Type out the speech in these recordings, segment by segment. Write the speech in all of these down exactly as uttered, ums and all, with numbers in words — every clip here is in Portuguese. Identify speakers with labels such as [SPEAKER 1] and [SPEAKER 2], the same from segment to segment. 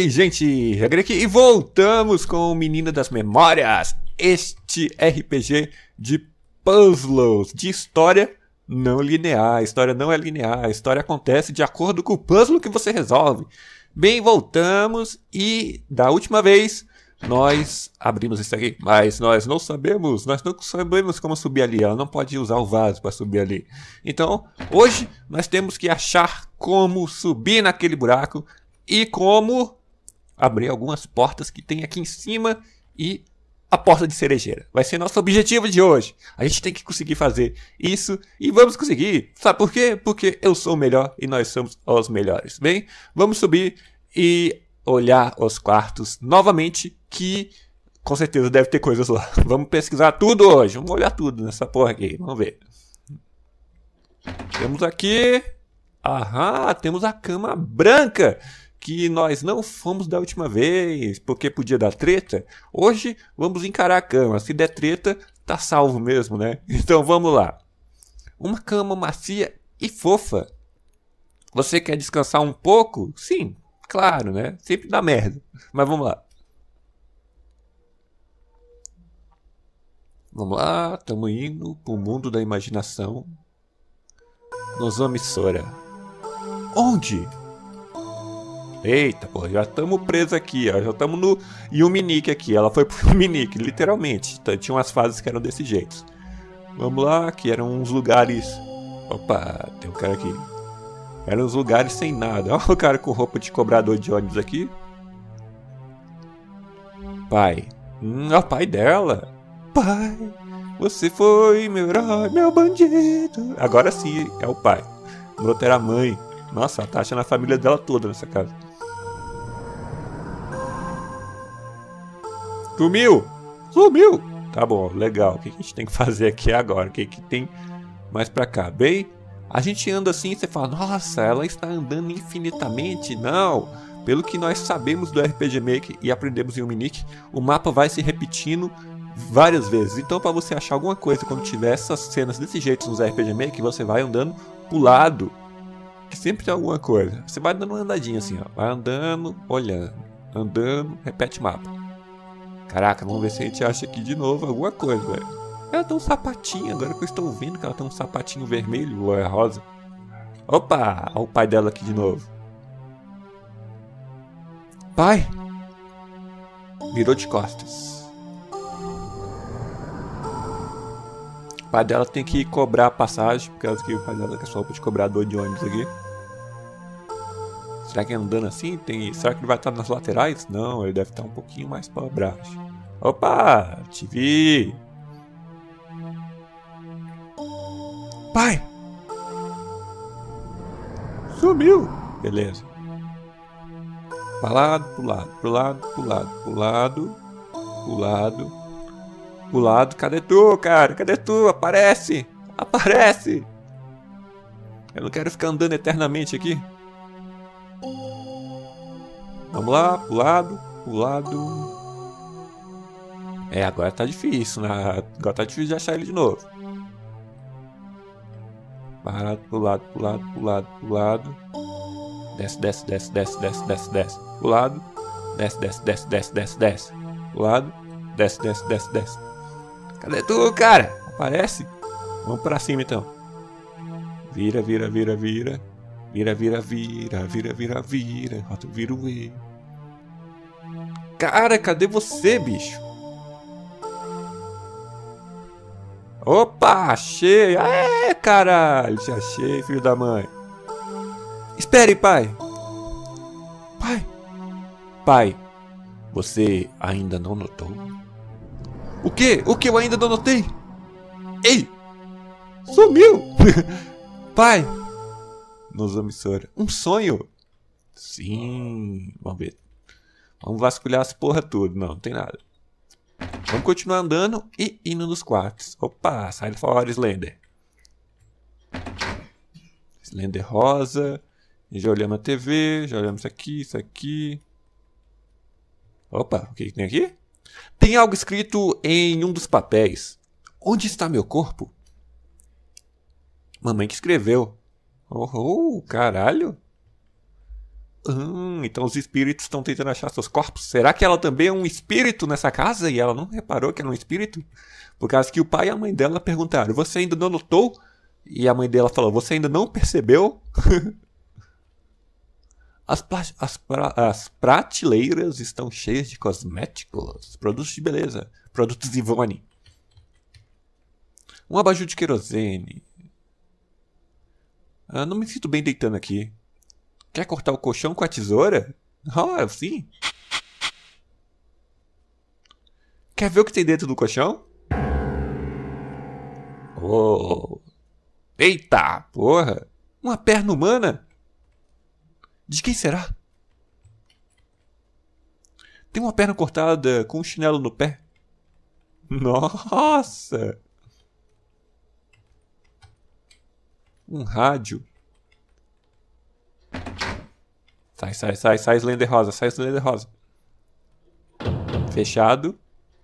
[SPEAKER 1] Oi, gente, Regra aqui e voltamos com o Menino das Memórias, este R P G de puzzles, de história não linear. A história não é linear, a história acontece de acordo com o puzzle que você resolve. Bem, voltamos e da última vez nós abrimos isso aqui, mas nós não sabemos, nós não sabemos como subir ali, ela não pode usar o vaso para subir ali. Então, hoje nós temos que achar como subir naquele buraco e como abrir algumas portas que tem aqui em cima e a porta de cerejeira. Vai ser nosso objetivo de hoje. A gente tem que conseguir fazer isso e vamos conseguir. Sabe por quê? Porque eu sou o melhor e nós somos os melhores. Bem, vamos subir e olhar os quartos novamente, que com certeza deve ter coisas lá. Vamos pesquisar tudo hoje. Vamos olhar tudo nessa porra aqui. Vamos ver. Temos aqui... Aham, temos a cama branca, que nós não fomos da última vez, porque podia dar treta. Hoje vamos encarar a cama. Se der treta, tá salvo mesmo, né? Então vamos lá. Uma cama macia e fofa. Você quer descansar um pouco? Sim, claro, né? Sempre dá merda. Mas vamos lá. Vamos lá, estamos indo pro mundo da imaginação. Nozomi-Sora. Onde? Eita, pô, já estamos presos aqui, ó. Já estamos no Yuminik aqui. Ela foi pro Yuminik, literalmente. Então, tinha umas fases que eram desse jeito. Vamos lá, que eram uns lugares... Opa, tem um cara aqui. Eram uns lugares sem nada. Olha o cara com roupa de cobrador de ônibus aqui. Pai. Hum, é o pai dela. Pai, você foi meu herói, meu bandido. Agora sim, é o pai. No outro era a mãe. Nossa, ela tá achando a família dela toda nessa casa. Sumiu! Sumiu! Tá bom, legal. O que a gente tem que fazer aqui agora? O que, que tem mais pra cá? Bem, a gente anda assim e você fala, nossa, ela está andando infinitamente. Não! Pelo que nós sabemos do R P G Maker e aprendemos em Yuminik, o mapa vai se repetindo várias vezes. Então, para você achar alguma coisa quando tiver essas cenas desse jeito nos R P G Maker, você vai andando pro lado, que sempre tem alguma coisa. Você vai dando uma andadinha assim, ó. Vai andando, olhando, andando, repete mapa. Caraca, vamos ver se a gente acha aqui de novo alguma coisa, velho. Ela tem um sapatinho, agora que eu estou vendo que ela tem um sapatinho vermelho ou é rosa. Opa, olha o pai dela aqui de novo. Pai! Virou de costas. O pai dela tem que cobrar a passagem, por causa que o pai dela quer só de cobrador de ônibus aqui. Será que andando assim tem... Será que ele vai estar nas laterais? Não, ele deve estar um pouquinho mais para baixo. Opa! Te vi! Pai! Sumiu! Beleza. Para lado, pro lado, pro lado, pro lado, pro lado, pro lado, pro lado. Cadê tu, cara? Cadê tu? Aparece! Aparece! Eu não quero ficar andando eternamente aqui. Vamos lá, pro lado, pro lado. É, agora tá difícil, né? Agora tá difícil de achar ele de novo. Parado, pro lado, pro lado, pro lado, pro lado. Desce, desce, desce, desce, desce, desce, desce. Pro lado. Desce, desce, desce, desce, desce, desce. Pro lado. Desce, desce, desce, desce. Cadê tu, cara? Aparece. Vamos pra cima, então. Vira, vira, vira, vira. Vira, vira, vira. Vira, vira, vira. Rota, vira o E. Cara, cadê você, bicho? Opa, achei. É, caralho. Te achei, filho da mãe. Espere, pai. Pai. Pai, você ainda não notou? O quê? O que eu ainda não notei? Ei! Sumiu! Pai! Nozomi-Sora. Um sonho? Sim. Vamos ver. Vamos vasculhar as porra tudo. Não, não tem nada. Vamos continuar andando e indo nos quartos. Opa, sai fora, Slender. Slender rosa. Já olhamos a T V, já olhamos isso aqui, isso aqui. Opa, o que tem aqui? Tem algo escrito em um dos papéis. Onde está meu corpo? Mamãe que escreveu. Oh, oh, caralho. Hum, então os espíritos estão tentando achar seus corpos. Será que ela também é um espírito nessa casa e ela não reparou que era um espírito? Por causa que o pai e a mãe dela perguntaram: você ainda não notou? E a mãe dela falou: você ainda não percebeu? As, as, pra as prateleiras estão cheias de cosméticos, produtos de beleza, produtos Ivone. Um abajur de querosene. Ah, não me sinto bem deitando aqui. Quer cortar o colchão com a tesoura? Ah, sim. Quer ver o que tem dentro do colchão? Oh. Eita, porra. Uma perna humana? De quem será? Tem uma perna cortada com um chinelo no pé. Nossa! Um rádio. Sai, sai, sai, sai, Slender Rosa, sai, Slender Rosa. Fechado.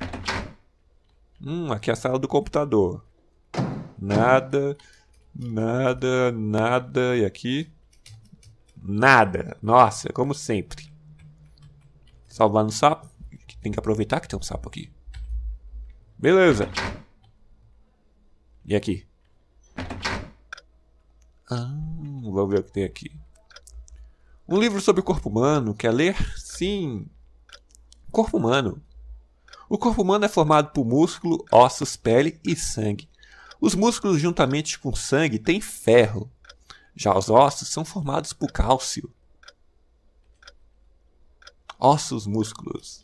[SPEAKER 1] Hum, aqui é a sala do computador. Nada, nada, nada. E aqui? Nada. Nossa, como sempre. Salvar no sapo. Tem que aproveitar que tem um sapo aqui. Beleza. E aqui? Ah, vamos ver o que tem aqui. Um livro sobre o corpo humano. Quer ler? Sim. Corpo humano. O corpo humano é formado por músculo, ossos, pele e sangue. Os músculos, juntamente com o sangue, têm ferro. Já os ossos são formados por cálcio. Ossos, músculos.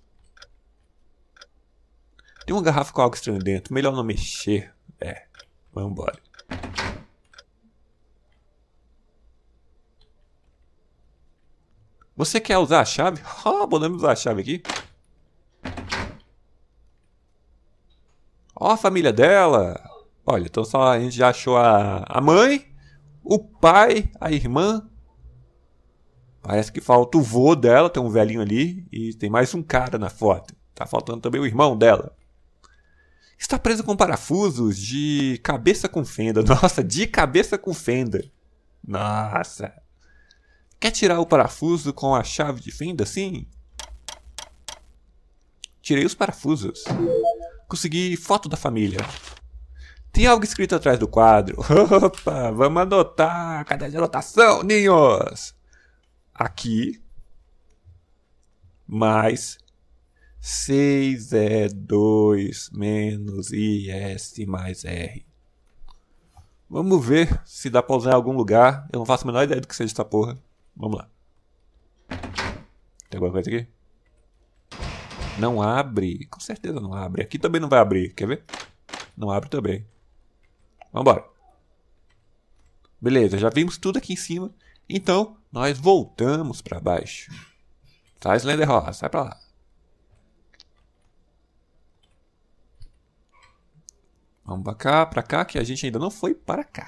[SPEAKER 1] Tem uma garrafa com algo estranho dentro. Melhor não mexer. É, vamos embora. Você quer usar a chave? Ah, podemos usar a chave aqui. Ó a família dela. Olha, então só a gente já achou a, a mãe, o pai, a irmã. Parece que falta o vô dela, tem um velhinho ali. E tem mais um cara na foto. Tá faltando também o irmão dela. Está presa com parafusos de cabeça com fenda. Nossa, de cabeça com fenda. Nossa. Quer tirar o parafuso com a chave de fenda assim? Tirei os parafusos. Consegui foto da família. Tem algo escrito atrás do quadro. Opa, vamos anotar. Cadê a anotação, ninhos? Aqui. Mais seis E dois menos I S mais R. Vamos ver se dá pra usar em algum lugar. Eu não faço a menor ideia do que seja essa porra. Vamos lá. Tem alguma coisa aqui? Não abre. Com certeza não abre. Aqui também não vai abrir. Quer ver? Não abre também. Vambora. Beleza, já vimos tudo aqui em cima. Então, nós voltamos pra baixo. Sai, Slender Rosa. Sai pra lá. Vamos pra cá, pra cá, que a gente ainda não foi para cá.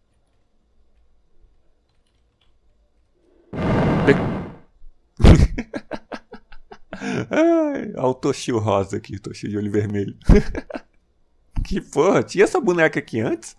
[SPEAKER 1] Ai, olha o Toshio rosa aqui, Toshio de olho vermelho. Que porra, tinha essa boneca aqui antes?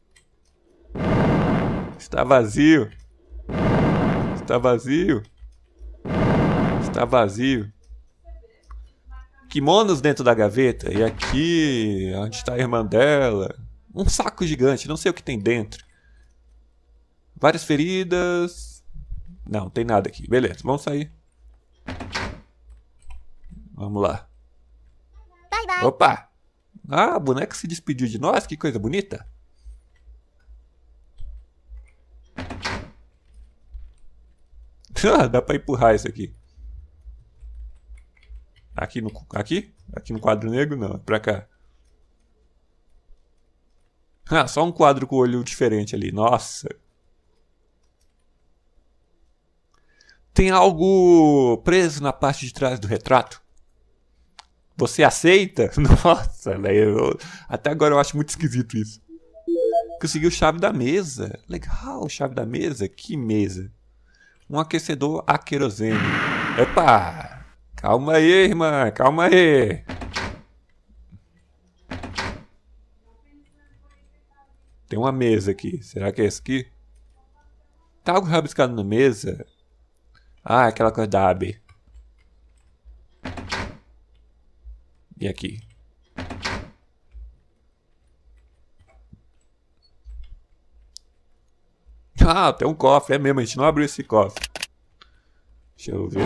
[SPEAKER 1] Está vazio. Está vazio. Está vazio. Kimonos dentro da gaveta. E aqui, onde está a irmã dela? Um saco gigante, não sei o que tem dentro. Várias feridas. Não, tem nada aqui. Beleza, vamos sair. Vamos lá.
[SPEAKER 2] Bye, bye.
[SPEAKER 1] Opa! Ah, a boneca se despediu de nós, que coisa bonita. Ah, dá pra empurrar isso aqui. Aqui no, aqui? Aqui no quadro negro? Não, é pra cá. Ah, só um quadro com o olho diferente ali. Nossa. Tem algo preso na parte de trás do retrato. Você aceita? Nossa, velho. Até agora eu acho muito esquisito isso. Conseguiu chave da mesa. Legal, chave da mesa. Que mesa? Um aquecedor a querosene. Epa! Calma aí, irmã. Calma aí. Tem uma mesa aqui. Será que é esse aqui? Tá algo rabiscado na mesa. Ah, aquela coisa da A B. E aqui? Ah, tem um cofre, é mesmo, a gente não abriu esse cofre. Deixa eu ver.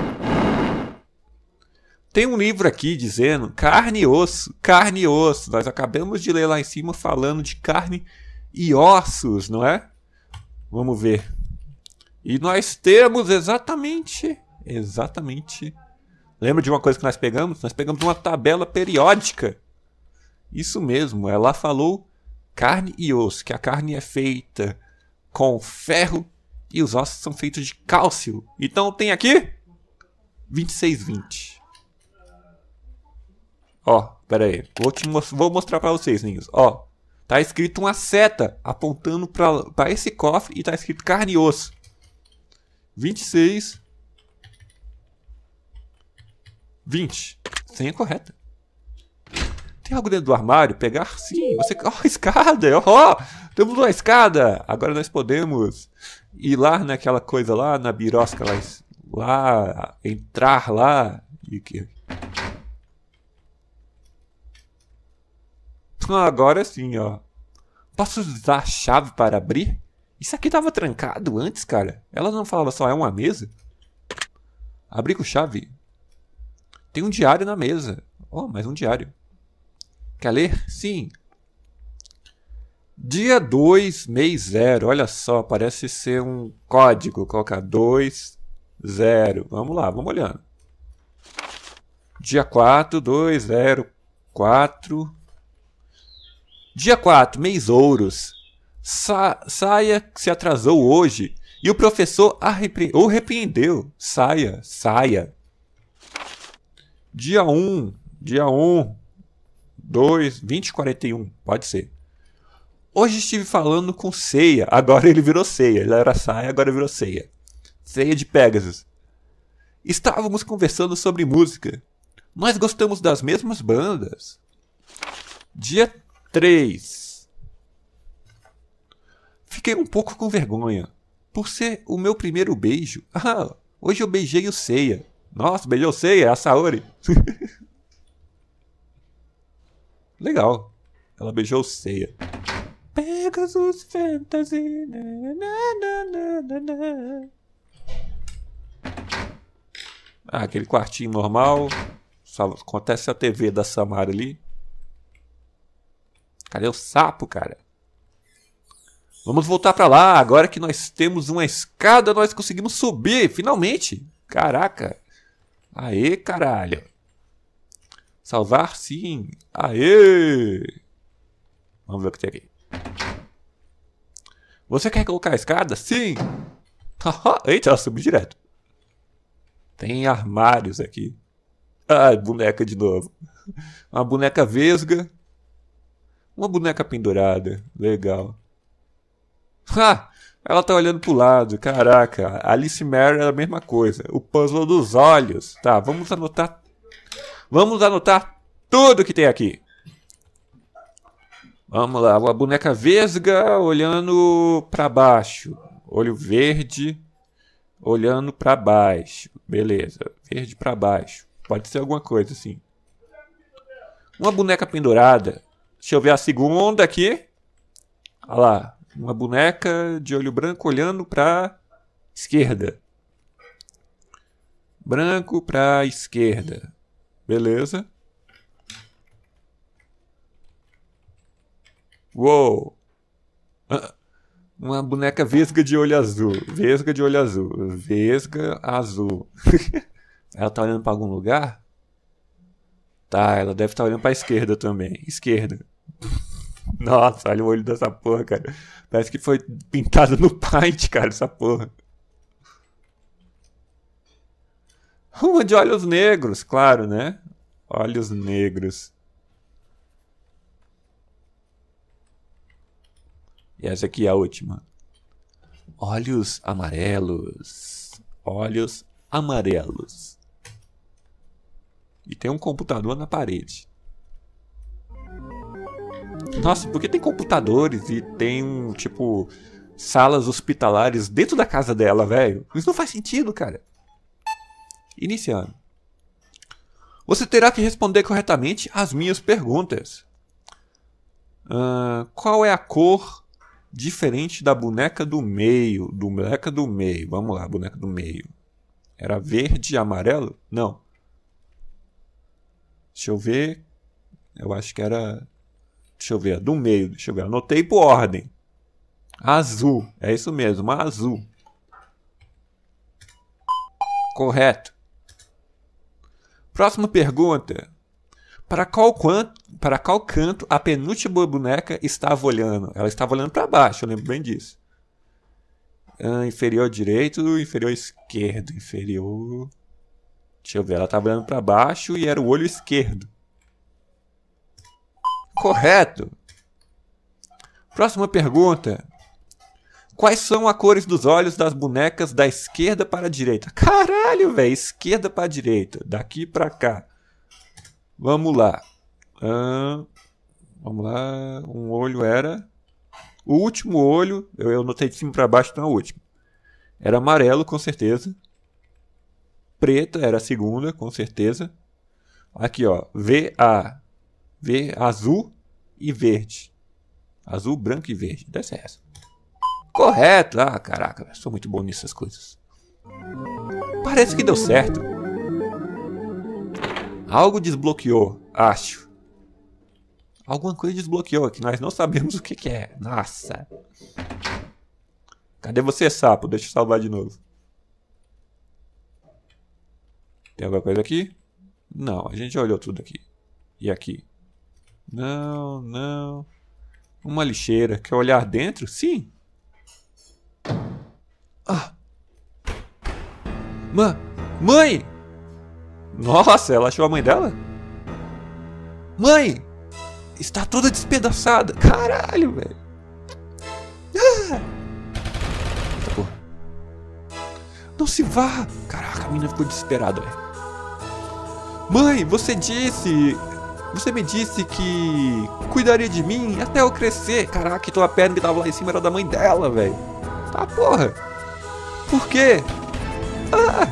[SPEAKER 1] Tem um livro aqui dizendo carne e osso, carne e osso. Nós acabamos de ler lá em cima falando de carne e ossos, não é? Vamos ver. E nós temos exatamente, exatamente. Lembra de uma coisa que nós pegamos? Nós pegamos uma tabela periódica. Isso mesmo, ela falou carne e osso, que a carne é feita com ferro e os ossos são feitos de cálcio. Então tem aqui vinte e seis vinte. Ó, pera aí. Vou, te mo vou mostrar pra vocês, ninhos. Ó, tá escrito uma seta apontando pra, pra esse cofre e tá escrito carne e osso. vinte e seis. vinte. Senha correta. Tem algo dentro do armário? Pegar? Sim. Você... Ó, oh, escada. Ó, oh, temos uma escada. Agora nós podemos ir lá naquela coisa lá, na birosca lá. Lá, entrar lá. E que... Agora sim, ó. Posso usar a chave para abrir? Isso aqui tava trancado antes, cara. Ela não falava só é uma mesa? Abrir com chave. Tem um diário na mesa. Oh, mais um diário. Quer ler? Sim. Dia dois, mês zero. Olha só, parece ser um código. Colocar dois, zero. Vamos lá, vamos olhando. Dia quatro, dois, zero, quatro. Dia quatro, mês ouros. Sa saia se atrasou hoje e o professor a repre o repreendeu. Saia, saia. Dia um, dia um, dois, vinte e quarenta e um, pode ser. Hoje estive falando com Ceia, agora ele virou Ceia. Ele era saia, agora virou Ceia. Ceia de Pegasus. Estávamos conversando sobre música. Nós gostamos das mesmas bandas. Dia três. Fiquei um pouco com vergonha. Por ser o meu primeiro beijo. Ah, hoje eu beijei o Ceia. Nossa, beijou o Ceia, a Saori. Legal. Ela beijou o Ceia. Pegasus Fantasy. Na, na, na, na, na. Ah, aquele quartinho normal. Só acontece a T V da Samara ali. Cadê o sapo, cara? Vamos voltar pra lá. Agora que nós temos uma escada, nós conseguimos subir. Finalmente. Caraca. Aê, caralho. Salvar, sim. Aê. Vamos ver o que tem aqui. Você quer colocar a escada? Sim. Eita, ela subiu direto. Tem armários aqui. Ah, boneca de novo. Uma boneca vesga. Uma boneca pendurada. Legal. Ah, ela tá olhando pro lado. Caraca. Alice Mary é a mesma coisa. O puzzle dos olhos. Tá, vamos anotar. Vamos anotar tudo que tem aqui. Vamos lá. Uma boneca vesga olhando pra baixo. Olho verde. Olhando pra baixo. Beleza. Verde pra baixo. Pode ser alguma coisa assim. Uma boneca pendurada. Deixa eu ver a segunda aqui. Olha lá. Uma boneca de olho branco olhando pra esquerda. Branco pra esquerda. Beleza. Uou. Uma boneca vesga de olho azul. Vesga de olho azul. Vesga azul. Ela tá olhando pra algum lugar? Tá, ela deve estar olhando pra esquerda também. Esquerda. Nossa, olha o olho dessa porra, cara. Parece que foi pintado no Paint, cara, essa porra. Uma de olhos negros, claro, né? Olhos negros. E essa aqui é a última. Olhos amarelos. Olhos amarelos. E tem um computador na parede. Nossa, por que tem computadores e tem um, tipo, salas hospitalares dentro da casa dela, velho. Isso não faz sentido, cara. Iniciando. Você terá que responder corretamente as minhas perguntas. Uh, qual é a cor diferente da boneca do meio? Do boneca do meio. Vamos lá, boneca do meio. Era verde e amarelo? Não. Deixa eu ver. Eu acho que era... Deixa eu ver. Do meio. Deixa eu ver. Anotei por ordem. Azul. É isso mesmo. Azul. Correto. Próxima pergunta. Para qual, quanto, para qual canto a penúltima boneca estava olhando? Ela estava olhando para baixo. Eu lembro bem disso. Ah, inferior direito, inferior esquerdo. Inferior... Deixa eu ver. Ela estava olhando para baixo e era o olho esquerdo. Correto. Próxima pergunta. Quais são as cores dos olhos das bonecas da esquerda para a direita? Caralho, velho. Esquerda para a direita. Daqui para cá. Vamos lá. Ah, vamos lá. Um olho era... O último olho... Eu, eu notei de cima para baixo, então é o último. Era amarelo, com certeza. Preta era a segunda, com certeza. Aqui, ó. V A. V azul e verde. Azul, branco e verde. Deve ser essa. Correto. Ah, caraca. Sou muito bom nessas coisas. Parece que deu certo. Algo desbloqueou, acho. Alguma coisa desbloqueou que nós não sabemos o que, que é. Nossa. Cadê você, sapo? Deixa eu salvar de novo. Tem alguma coisa aqui? Não, a gente já olhou tudo aqui. E aqui? Não, não. Uma lixeira. Quer olhar dentro? Sim. Ah. Mãe! Mãe! Nossa, ela achou a mãe dela? Mãe! Está toda despedaçada. Caralho, velho. Ah. Eita porra. Não se vá. Caraca, a menina ficou desesperada, velho. Mãe, você disse... Você me disse que cuidaria de mim até eu crescer. Caraca, então a perna que tava lá em cima era da mãe dela, velho. Tá, porra. Por quê? Ah!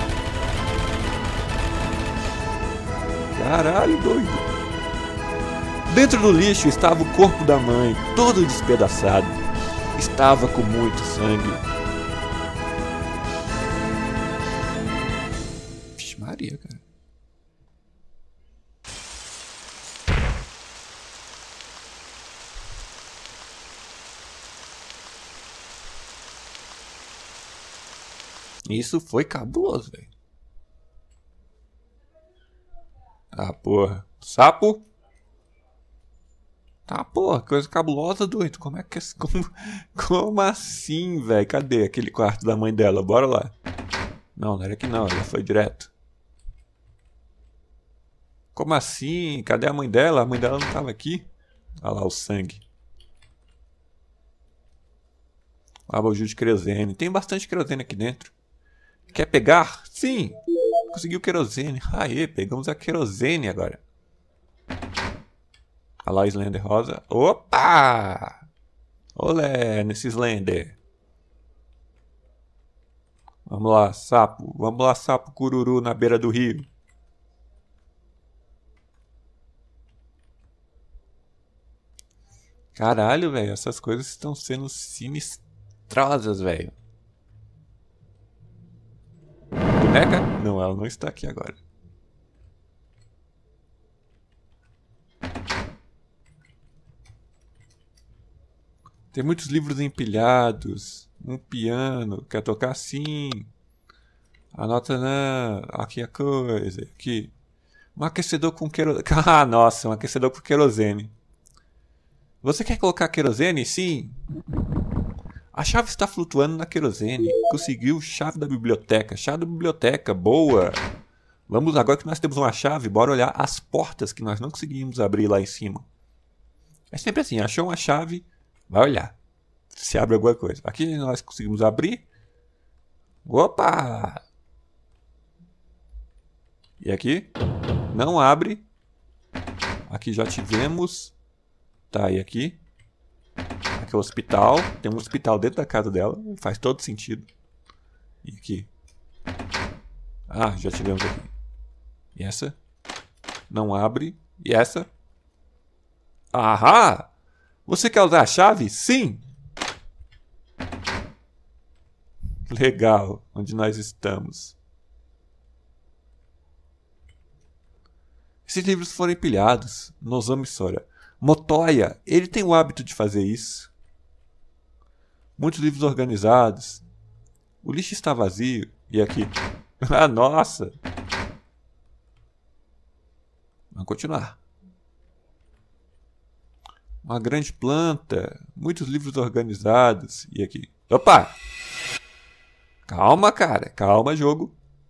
[SPEAKER 1] Caralho, doido. Dentro do lixo estava o corpo da mãe, todo despedaçado. Estava com muito sangue. Vixe Maria, cara. Isso foi cabuloso, velho. Ah, porra. Sapo? Tá, porra. Coisa cabulosa, doido. Como é que... Como, como assim, velho? Cadê aquele quarto da mãe dela? Bora lá. Não, não era aqui não. Ela foi direto. Como assim? Cadê a mãe dela? A mãe dela não tava aqui. Olha lá o sangue. Abajur de querosene. Tem bastante querosene aqui dentro. Quer pegar? Sim! Conseguiu querosene. Aê, pegamos a querosene agora. Olha lá o Slender rosa. Opa! Olé, nesse Slender. Vamos lá, sapo. Vamos lá, sapo cururu na beira do rio. Caralho, velho. Essas coisas estão sendo sinistrosas, velho. Boneca? Não, ela não está aqui agora. Tem muitos livros empilhados. Um piano. Quer tocar? Sim. Anota não. Aqui a coisa. Aqui. Um aquecedor com querosene. Ah, nossa. Um aquecedor com querosene. Você quer colocar querosene? Sim. A chave está flutuando na querosene. Conseguiu chave da biblioteca. Chave da biblioteca. Boa. Vamos, agora que nós temos uma chave, bora olhar as portas que nós não conseguimos abrir lá em cima. É sempre assim. Achou uma chave, vai olhar se abre alguma coisa. Aqui nós conseguimos abrir. Opa! E aqui? Não abre. Aqui já tivemos. Tá, e aqui? Aqui é o hospital. Tem um hospital dentro da casa dela. Faz todo sentido. E aqui? Ah, já tivemos aqui. E essa? Não abre. E essa? Ahá! Você quer usar a chave? Sim! Legal. Onde nós estamos? Esses livros foram empilhados. Nozomi Sora. Motoya, ele tem o hábito de fazer isso. Muitos livros organizados. O lixo está vazio. E aqui? Ah, nossa! Vamos continuar. Uma grande planta. Muitos livros organizados. E aqui? Opa! Calma, cara. Calma, jogo.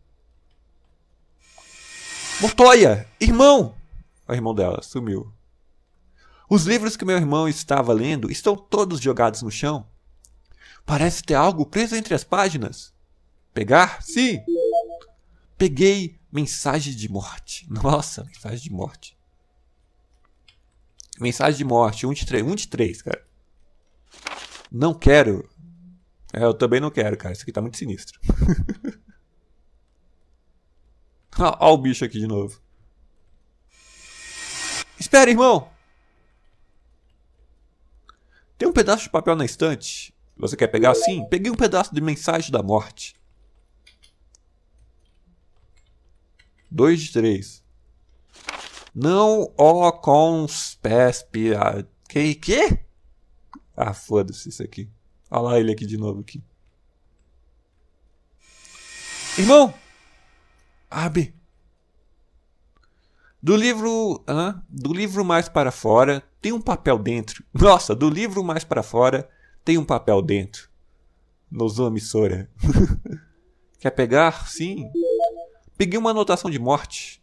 [SPEAKER 1] Motoya! Irmão! O irmão dela sumiu. Os livros que meu irmão estava lendo estão todos jogados no chão. Parece ter algo preso entre as páginas. Pegar? Sim! Peguei mensagem de morte. Nossa, mensagem de morte. Mensagem de morte. um de três. um de três, cara. Não quero. É, eu também não quero, cara. Isso aqui tá muito sinistro. Olha o bicho aqui de novo. Espera, irmão! Tem um pedaço de papel na estante. Você quer pegar? Sim. Peguei um pedaço de mensagem da morte. dois de três. Não o conspespia... Que? Que? Ah, foda-se isso aqui. Olha lá ele aqui de novo aqui. Irmão! Abre. Do livro... Hã? Do livro mais para fora tem um papel dentro. Nossa, do livro mais para fora tem um papel dentro. Nozomi Sora. Quer pegar? Sim. Peguei uma anotação de morte.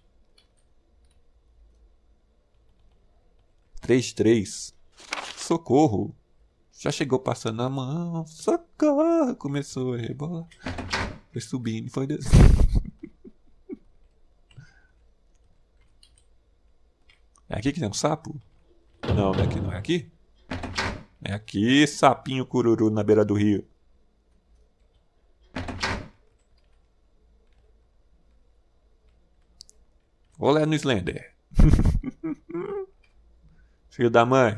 [SPEAKER 1] três de três. Socorro. Já chegou passando a mão. Socorro. Começou a rebolar. Foi subindo. Foi descendo. É aqui que tem um sapo? Não, daqui não é aqui? É aqui, sapinho cururu na beira do rio. Olé no Slender. Filho da mãe.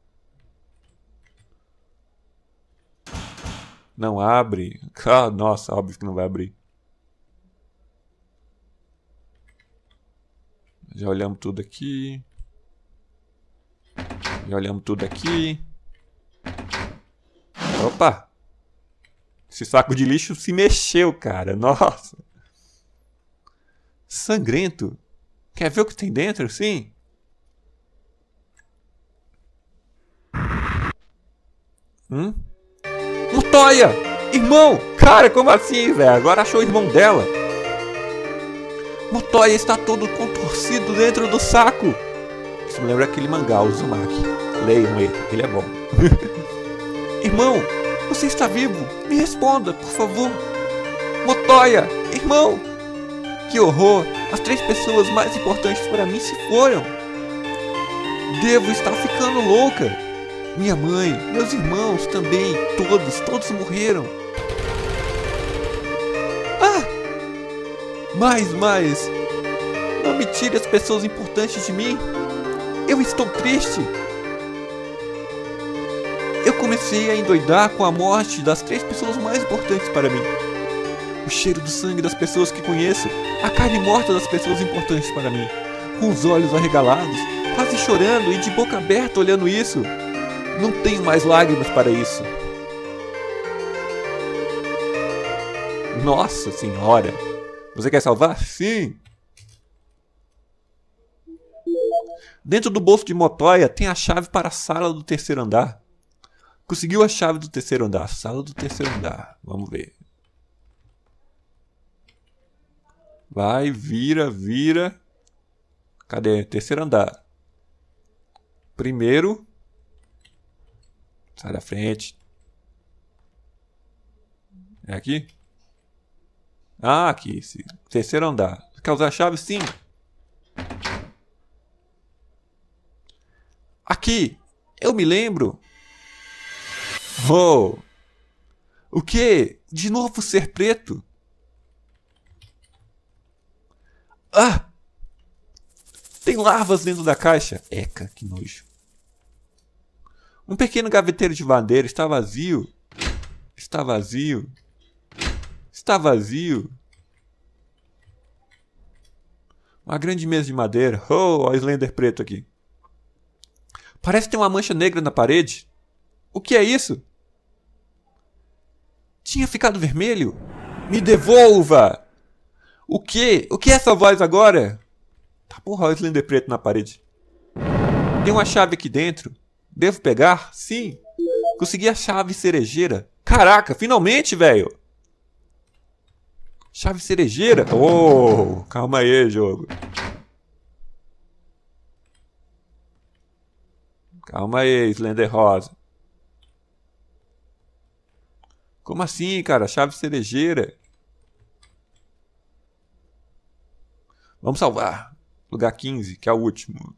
[SPEAKER 1] Não abre. Ah, nossa, óbvio que não vai abrir. Já olhamos tudo aqui. Já olhamos tudo aqui. Opa! Esse saco de lixo se mexeu, cara. Nossa! Sangrento. Quer ver o que tem dentro, sim? Hum? Motoya! Irmão! Cara, como assim, velho? Agora achou o irmão dela. Motoya está todo contorcido dentro do saco. Isso me lembra aquele mangá, o Uzumaki. Leiam ele, ele é bom. Irmão, você está vivo? Me responda, por favor. Motoya, irmão! Que horror! As três pessoas mais importantes para mim se foram. Devo estar ficando louca. Minha mãe, meus irmãos também, todos, todos morreram. Ah! Mais, mais! Não me tire as pessoas importantes de mim. Eu estou triste. Eu comecei a endoidar com a morte das três pessoas mais importantes para mim. O cheiro do sangue das pessoas que conheço, a carne morta das pessoas importantes para mim, com os olhos arregalados, quase chorando e de boca aberta olhando isso. Não tenho mais lágrimas para isso. Nossa Senhora! Você quer salvar? Sim! Dentro do bolso de Motoya tem a chave para a sala do terceiro andar. Conseguiu a chave do terceiro andar. Sala do terceiro andar. Vamos ver. Vai, vira, vira. Cadê? Terceiro andar. Primeiro. Sai da frente. É aqui? Ah, aqui. Esse terceiro andar. Quer usar a chave? Sim. Aqui. Eu me lembro. Oh. O quê? De novo ser preto? Ah! Tem larvas dentro da caixa. Eca, que nojo. Um pequeno gaveteiro de madeira está vazio. Está vazio. Está vazio. Uma grande mesa de madeira. Oh, olha o Slender preto aqui. Parece ter uma mancha negra na parede. O que é isso? Tinha ficado vermelho? Me devolva! O que? O que é essa voz agora? Tá porra, olha o Slender preto na parede. Tem uma chave aqui dentro. Devo pegar? Sim. Consegui a chave cerejeira. Caraca, finalmente, velho. Chave cerejeira? Oh, calma aí, jogo. Calma aí, Slender Rosa. Como assim, cara? Chave cerejeira. Vamos salvar. Lugar quinze, que é o último.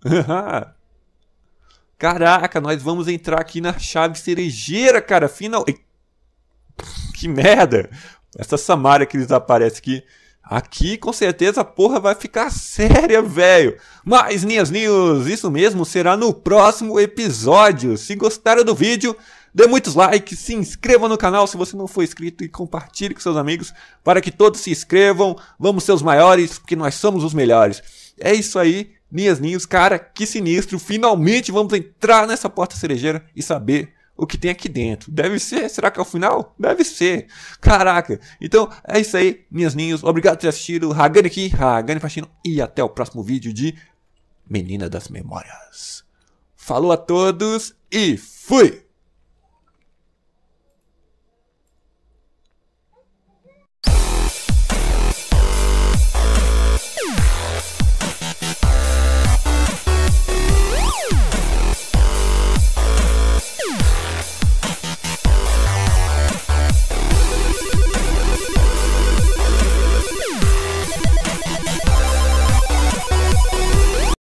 [SPEAKER 1] Caraca, nós vamos entrar aqui na chave cerejeira, cara. Final... Que merda. Essa Samara que eles aparecem aqui. Aqui, com certeza, a porra vai ficar séria, velho. Mas, Ninhas News, isso mesmo será no próximo episódio. Se gostaram do vídeo, dê muitos likes, se inscreva no canal se você não for inscrito e compartilhe com seus amigos para que todos se inscrevam. Vamos ser os maiores, porque nós somos os melhores. É isso aí, Ninhas News. Cara, que sinistro. Finalmente vamos entrar nessa porta cerejeira e saber o que tem aqui dentro. Deve ser? Será que é o final? Deve ser. Caraca. Então, é isso aí, minhas ninhos. Obrigado por ter assistido. Hagane aqui, Hagane Faxino. E até o próximo vídeo de Menina das Memórias. Falou a todos e fui!